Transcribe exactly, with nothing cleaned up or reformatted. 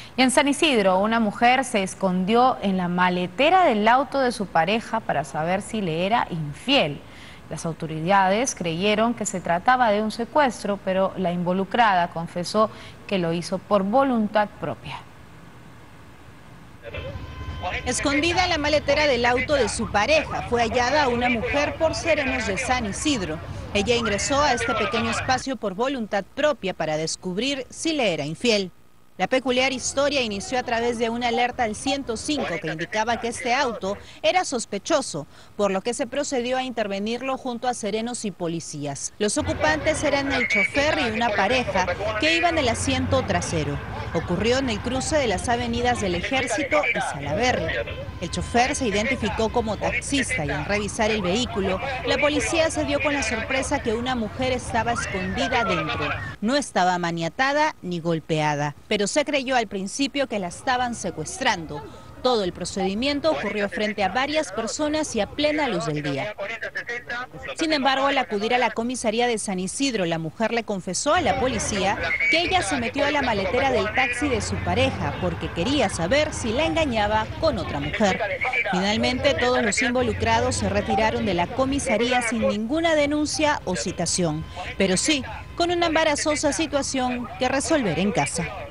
Y en San Isidro, una mujer se escondió en la maletera del auto de su pareja para saber si le era infiel. Las autoridades creyeron que se trataba de un secuestro, pero la involucrada confesó que lo hizo por voluntad propia. Escondida en la maletera del auto de su pareja, fue hallada una mujer por serenos de San Isidro. Ella ingresó a este pequeño espacio por voluntad propia para descubrir si le era infiel. La peculiar historia inició a través de una alerta al ciento cinco que indicaba que este auto era sospechoso, por lo que se procedió a intervenirlo junto a serenos y policías. Los ocupantes eran el chofer y una pareja que iban en el asiento trasero. Ocurrió en el cruce de las avenidas del Ejército y Salaberry. El chofer se identificó como taxista y al revisar el vehículo, la policía se dio con la sorpresa que una mujer estaba escondida dentro. No estaba maniatada ni golpeada, pero se creyó al principio que la estaban secuestrando. Todo el procedimiento ocurrió frente a varias personas y a plena luz del día. Sin embargo, al acudir a la comisaría de San Isidro, la mujer le confesó a la policía que ella se metió a la maletera del taxi de su pareja porque quería saber si la engañaba con otra mujer. Finalmente, todos los involucrados se retiraron de la comisaría sin ninguna denuncia o citación, pero sí con una embarazosa situación que resolver en casa.